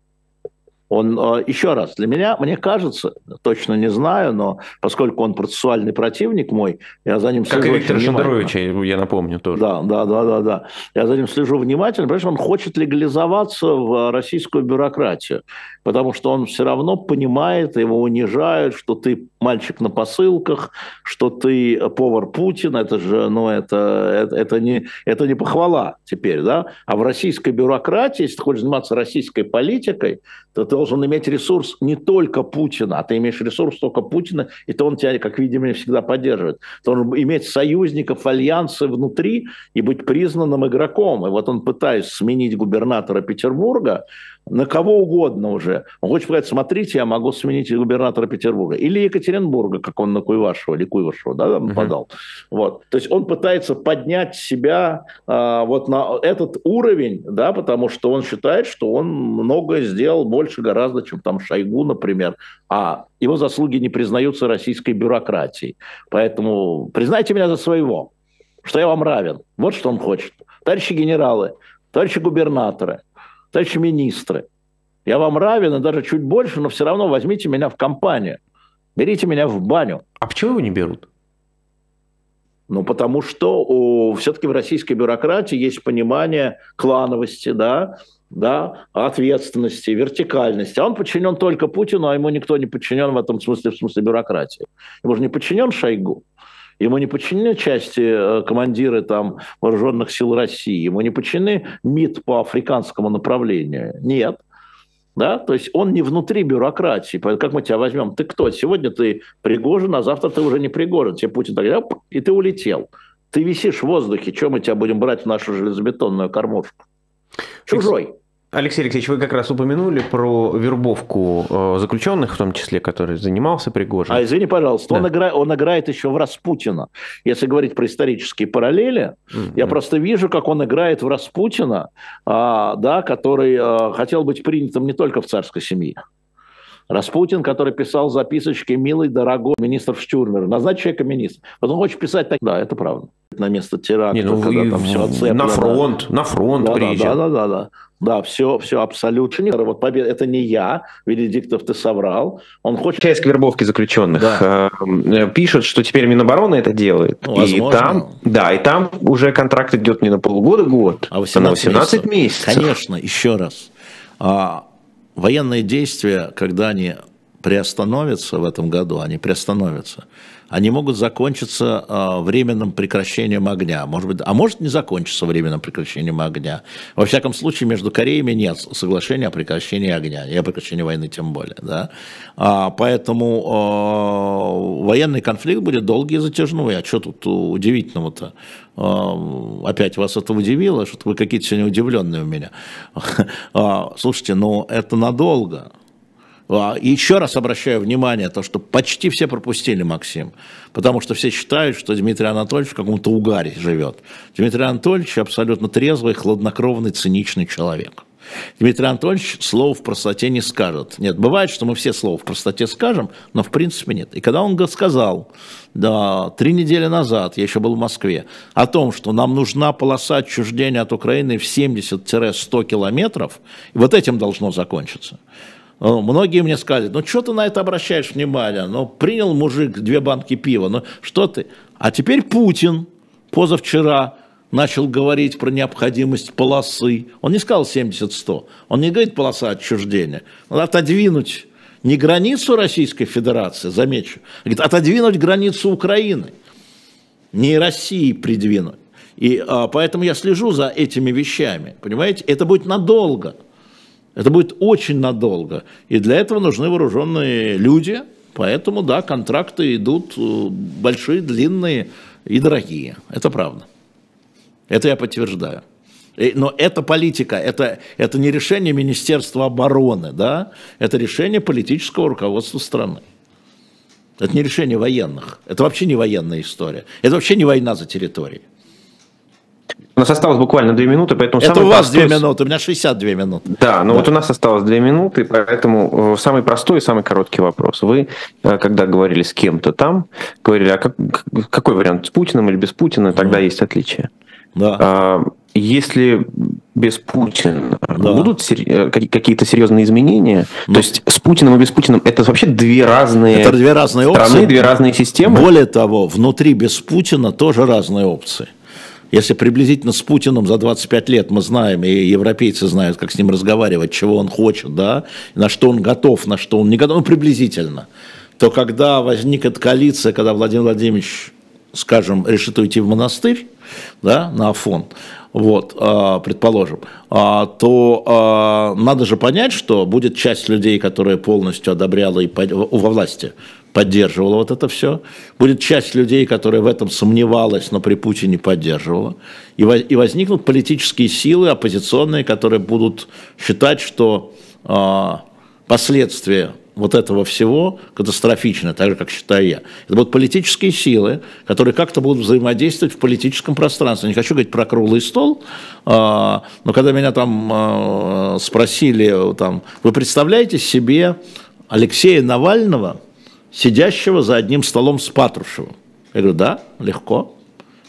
Еще раз, для меня, мне кажется, точно не знаю, но поскольку он процессуальный противник мой, я за ним слежу. Как и Виктор Шендерович, я напомню тоже. Да. Я за ним слежу внимательно, потому что он хочет легализоваться в российскую бюрократию, потому что он все равно понимает, его унижают, что ты мальчик на посылках, что ты повар Путина, это же, это не похвала теперь, да? А в российской бюрократии, если ты хочешь заниматься российской политикой, то ты должен иметь ресурс не только Путина, а ты имеешь ресурс только Путина, и то он тебя, как видимо, всегда поддерживает. Ты должен иметь союзников, альянсы внутри и быть признанным игроком. И вот он пытается сменить губернатора Петербурга на кого угодно уже. Он хочет сказать, смотрите, я могу сменить губернатора Петербурга. Или Екатеринбурга, как он на Куйвашева, или Куйвашева, да, подал. Вот. То есть он пытается поднять себя вот на этот уровень, да, потому что он считает, что он многое сделал больше гораздо, чем там Шойгу, например. А его заслуги не признаются российской бюрократией. Поэтому признайте меня за своего. что я вам равен. Вот что он хочет. Товарищи генералы, товарищи губернаторы, товарищи министры, я вам равен и даже чуть больше, но все равно возьмите меня в компанию. Берите меня в баню. А почему его не берут? Ну, потому что все-таки в российской бюрократии есть понимание клановости, да, ответственности, вертикальности. А он подчинен только Путину, а ему никто не подчинен в этом смысле, в смысле бюрократии. Ему же не подчинен Шойгу, ему не подчинены части командиры там, вооруженных сил России, ему не подчинены МИД по африканскому направлению. Нет. Да? То есть он не внутри бюрократии. Как мы тебя возьмем? Ты кто? Сегодня ты Пригожин, а завтра ты уже не Пригожин. Тебе Путин так говорит, и ты улетел. Ты висишь в воздухе. Чего мы тебя будем брать в нашу железобетонную кормушку? Чужой. Алексей Алексеевич, вы как раз упомянули про вербовку заключенных, в том числе, который занимался Пригожин. А извини, пожалуйста, да. он играет еще в Распутина. Если говорить про исторические параллели, я просто вижу, как он играет в Распутина, да, который хотел быть принятым не только в царской семье. Распутин, который писал записочки «Милый, дорогой, министр Штюрмер». Назначь человека министр. Вот он хочет писать так. Да, это правда. На место теракта, когда там все отцеплено. На фронт приезжал. Да, все абсолютно. Вот победа, это не я, Венедиктов, ты соврал. Он хочет... Часть вербовки заключенных пишет, что теперь Минобороны это делает. Ну, и там уже контракт идет не на полгода-год, а на 18 месяцев. Конечно, еще раз. Военные действия, когда они приостановятся в этом году, они могут закончиться временным прекращением огня. Может не закончиться временным прекращением огня. Во всяком случае, между Кореями нет соглашения о прекращении огня, и о прекращении войны тем более. Да? Поэтому военный конфликт будет долгий и затяжной. А что тут удивительного-то? Опять вас это удивило, что вы какие-то сегодня удивленные у меня. Слушайте, это надолго. И еще раз обращаю внимание, то, что почти все пропустили, Максим, потому что все считают, что Дмитрий Анатольевич в каком-то угаре живет. Дмитрий Анатольевич абсолютно трезвый, хладнокровный, циничный человек. Дмитрий Анатольевич слова в простоте не скажет. Нет, бывает, что мы все слова в простоте скажем, но в принципе нет. И когда он сказал, 3 недели назад, я еще был в Москве, о том, что нам нужна полоса отчуждения от Украины в 70-100 километров, и вот этим должно закончиться. Многие мне сказали, что ты на это обращаешь внимание? Принял мужик 2 банки пива, что ты? А теперь Путин позавчера начал говорить про необходимость полосы. Он не сказал 70-100, он не говорит полоса отчуждения. Надо отодвинуть не границу Российской Федерации, замечу, говорит, отодвинуть границу Украины, не России придвинуть. И поэтому я слежу за этими вещами, понимаете? Это будет надолго. Это будет очень надолго. И для этого нужны вооруженные люди. Поэтому, да, контракты идут большие, длинные и дорогие. Это правда. Это я подтверждаю. Но это политика, это не решение Министерства обороны, да? Это решение политического руководства страны. Это не решение военных. Это вообще не военная история. Это вообще не война за территорией. У нас осталось буквально 2 минуты, поэтому... Это у вас 2 минуты, у меня 62 минуты. Да, вот у нас осталось 2 минуты, поэтому самый простой и самый короткий вопрос. Вы, когда говорили с кем-то там, говорили, а какой вариант, с Путиным или без Путина, тогда есть отличие. Да. Если без Путина будут какие-то серьезные изменения, то есть с Путиным и без Путина это вообще 2 разные страны, опции, 2 разные системы? Более того, внутри без Путина тоже разные опции. Если приблизительно с Путиным за 25 лет мы знаем, и европейцы знают, как с ним разговаривать, чего он хочет, да, на что он готов, на что он не готов, приблизительно, то когда возникнет коалиция, когда Владимир Владимирович, скажем, решит уйти в монастырь, да, на Афон, предположим, то надо же понять, что будет часть людей, которая полностью одобряла и во власти поддерживала вот это все. Будет часть людей, которая в этом сомневалась, но при Путине поддерживала. И возникнут политические силы оппозиционные, которые будут считать, что последствия вот этого всего катастрофично, так же, как считаю я. Это будут политические силы, которые как-то будут взаимодействовать в политическом пространстве. Не хочу говорить про круглый стол, но когда меня там спросили, вы представляете себе Алексея Навального, сидящего за одним столом с Патрушевым? Я говорю, да, легко.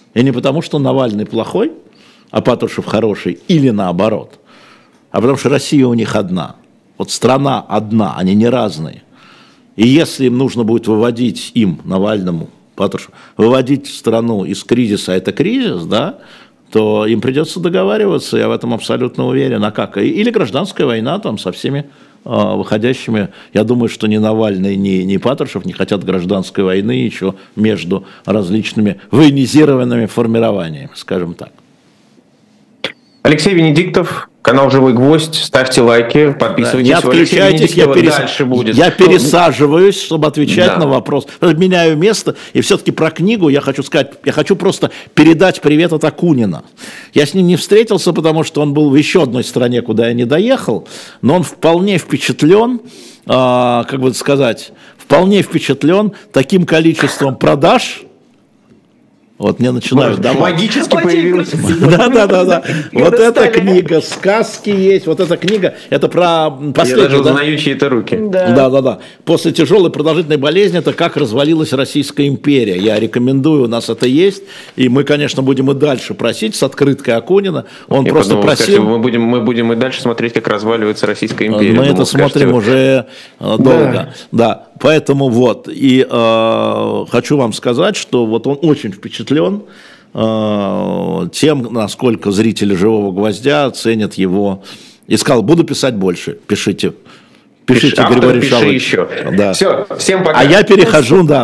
И не потому, что Навальный плохой, а Патрушев хороший, или наоборот, а потому что Россия у них одна. Вот страна одна, они не разные. И если им нужно будет выводить Навальному, Патрушеву, выводить страну из кризиса, а это кризис, да, то им придется договариваться, я в этом абсолютно уверен. А как? Или гражданская война там со всеми выходящими. Я думаю, что ни Навальный, ни Патрушев не хотят гражданской войны еще между различными военизированными формированиями, скажем так. Алексей Венедиктов, канал «Живой гвоздь». Ставьте лайки, подписывайтесь. Не отключайтесь, я пересаживаюсь, чтобы отвечать на вопрос. Меняю место. И все-таки про книгу я хочу сказать, я хочу просто передать привет от Акунина. Я с ним не встретился, потому что он был в еще одной стране, куда я не доехал, но он вполне впечатлен, как бы сказать, вполне впечатлен таким количеством продаж. Вот мне начинают давать. Магически появился. Да. Вот эта книга, сказки есть, вот эта книга, это про последнюю. Я даже узнаю чьи-то руки. Да. После тяжелой продолжительной болезни это как развалилась Российская империя. Я рекомендую, у нас это есть. И мы, конечно, будем и дальше просить с открыткой Акунина. Он я просто просил. Мы будем и дальше смотреть, как разваливается Российская империя. Мы это смотрим уже долго. Да. Поэтому вот, и хочу вам сказать, что вот он очень впечатлен тем, насколько зрители «Живого гвоздя» ценят его. И сказал, буду писать больше, пишите, Григорий Шалович. Пиши еще. Да. Все, всем пока. А я перехожу, да.